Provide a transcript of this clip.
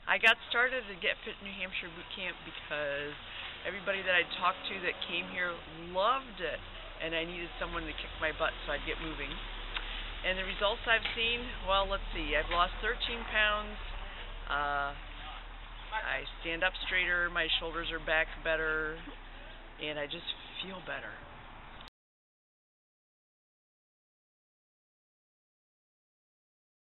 I got started at Get Fit NH Bootcamp because everybody that I talked to that came here loved it, and I needed someone to kick my butt so I'd get moving. And the results I've seen, well, let's see. I've lost 13 pounds. I stand up straighter, my shoulders are back better, and I just feel better.